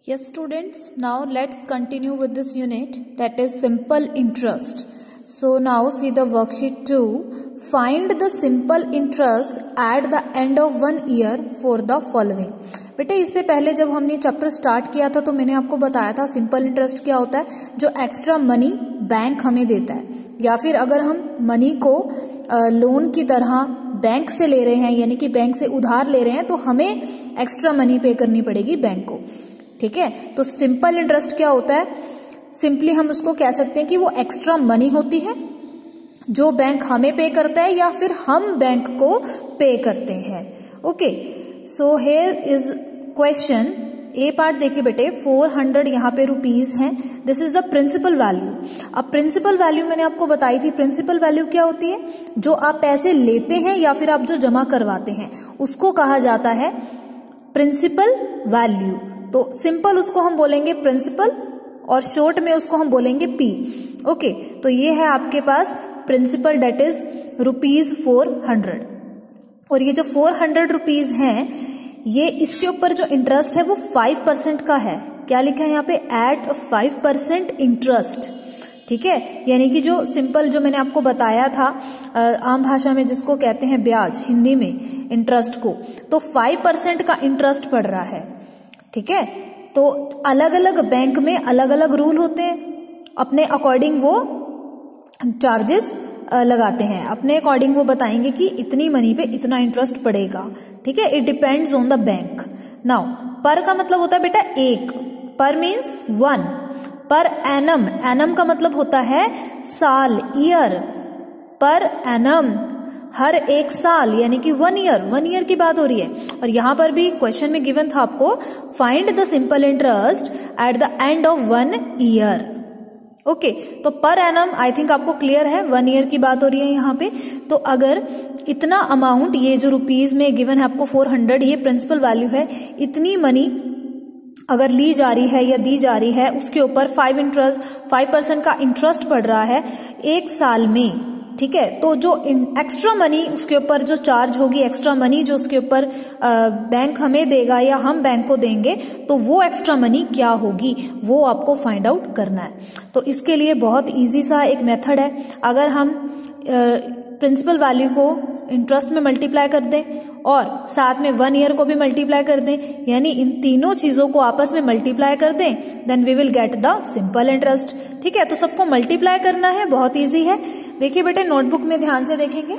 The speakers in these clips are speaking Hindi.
Yes students, now let's continue with this unit, that is simple interest. So now see the worksheet 2. Find the simple interest at the end of 1 year for the following. बेटे इससे पहले जब हमने चैप्टर स्टार्ट किया था तो मैंने आपको बताया था सिंपल इंटरेस्ट क्या होता है, जो एक्स्ट्रा मनी बैंक हमें देता है, या फिर अगर हम मनी को लोन की तरह बैंक से ले रहे हैं, यानी कि बैंक से उधार ले रहे हैं, तो हमें एक्स्ट्रा मनी पे करनी पड़ेगी बैंक को. ठीक है, तो सिंपल इंटरेस्ट क्या होता है, सिंपली हम उसको कह सकते हैं कि वो एक्स्ट्रा मनी होती है जो बैंक हमें पे करता है या फिर हम बैंक को पे करते हैं. Okay, so here is question. A part देखिए बेटे, 400 यहाँ पे रुपीज हैं. This is the principal value. अब प्रिंसिपल वैल्यू मैंने आपको बताई थी. प्रिंसिपल वैल्यू क्या होती है, जो आप पैसे लेते हैं या फिर आप जो जमा करवाते हैं उसको कहा जाता है प्रिंसिपल वैल्यू. तो सिंपल उसको हम बोलेंगे प्रिंसिपल और शॉर्ट में उसको हम बोलेंगे पी. ओके, तो ये है आपके पास प्रिंसिपल, डेट इज रुपीज 400. और ये जो 400 रुपीज हैं, ये इसके ऊपर जो इंटरेस्ट है वो 5% का है. क्या लिखा है यहाँ पे, एट 5% इंटरेस्ट. ठीक है, यानी कि जो सिंपल जो मैंने आपको बताया था आम भाषा में जिसको कहते हैं ब्याज, हिंदी में इंटरेस्ट को, तो 5% का इंटरेस्ट पड़ रहा है. ठीक है, तो अलग अलग बैंक में अलग अलग रूल होते हैं, अपने अकॉर्डिंग वो चार्जेस लगाते हैं, अपने अकॉर्डिंग वो बताएंगे कि इतनी मनी पे इतना इंटरेस्ट पड़ेगा. ठीक है, it depends on the bank. Now per का मतलब होता है बेटा एक, पर मीन्स 1. पर एनम, एनम का मतलब होता है साल, ईयर. पर एनम हर एक साल, यानी कि 1 ईयर, 1 ईयर की बात हो रही है. और यहां पर भी क्वेश्चन में गिवन था आपको, find the simple interest at the end of 1 year. Okay, तो पर एनम आई थिंक आपको क्लियर है, 1 ईयर की बात हो रही है यहाँ पे. तो अगर इतना अमाउंट, ये जो रुपीज में गिवन है आपको 400, ये प्रिंसिपल वैल्यू है, इतनी मनी अगर ली जा रही है या दी जा रही है, उसके ऊपर 5% का इंटरेस्ट पड़ रहा है एक साल में. ठीक है, तो जो एक्स्ट्रा मनी उसके ऊपर जो चार्ज होगी, एक्स्ट्रा मनी जो उसके ऊपर बैंक हमें देगा या हम बैंक को देंगे, तो वो एक्स्ट्रा मनी क्या होगी वो आपको फाइंड आउट करना है. तो इसके लिए बहुत इजी सा एक मेथड है. अगर हम प्रिंसिपल वैल्यू को इंटरेस्ट में मल्टीप्लाई कर दें और साथ में 1 ईयर को भी मल्टीप्लाई कर दें, यानी इन तीनों चीजों को आपस में मल्टीप्लाई कर दें, then we will get the simple interest. ठीक है, तो सबको मल्टीप्लाई करना है, बहुत इजी है. देखिए बेटे, नोटबुक में ध्यान से देखेंगे.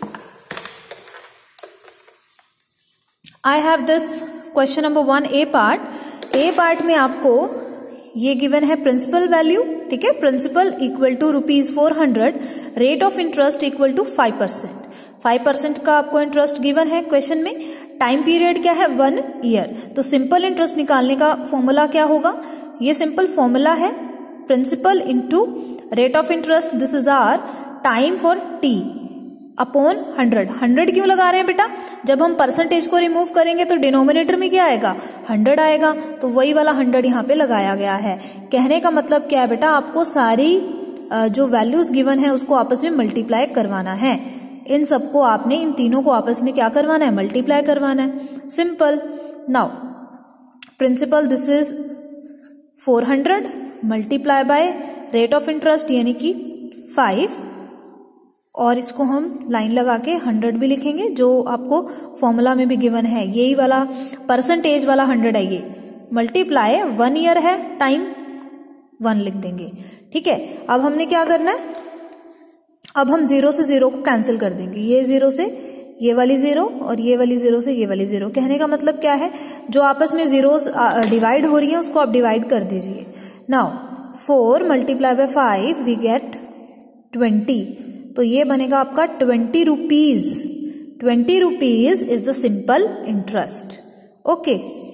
I have this question number 1 A part. A part में आपको ये गिवन है प्रिंसिपल वैल्यू. ठीक है, principal equal to rupees 400, rate of interest equal to 5%. 5% का आपको इंटरेस्ट गिवन है क्वेश्चन में. टाइम पीरियड क्या है, 1 ईयर. तो सिंपल इंटरेस्ट निकालने का फॉर्मूला क्या होगा, ये सिंपल फॉर्मूला है principal into rate of interest, this is our time for T upon 100. 100 क्यों लगा रहे हैं बेटा, जब हम परसेंटेज को रिमूव करेंगे तो डिनोमिनेटर में क्या आएगा, 100 आएगा, तो वही वाला 100 यहाँ पे लगाया गया है. कहने का मतलब क्या है बेटा, आपको सारी जो वैल्यूज गिवन है उसको आपस में मल्टीप्लाई करवाना है. इन सबको आपने, इन तीनों को आपस में क्या करवाना है, मल्टीप्लाई करवाना है. Simple. Now principal this is 400 multiply by rate of interest यानी कि 5, और इसको हम लाइन लगा के 100 भी लिखेंगे, जो आपको फॉर्मूला में भी गिवन है. यही वाला परसेंटेज वाला 100 है. ये मल्टीप्लाई 1 ईयर है, टाइम 1 लिख देंगे. ठीक है, अब हमने क्या करना है, अब हम 0 से 0 को कैंसिल कर देंगे. ये 0 से ये वाली 0 और ये वाली 0 से ये वाली 0. कहने का मतलब क्या है, जो आपस में जीरोस डिवाइड हो रही है उसको आप डिवाइड कर दीजिए. Now 4 multiply by 5 we get 20. तो ये बनेगा आपका 20 rupees. 20 rupees is the simple interest. Okay.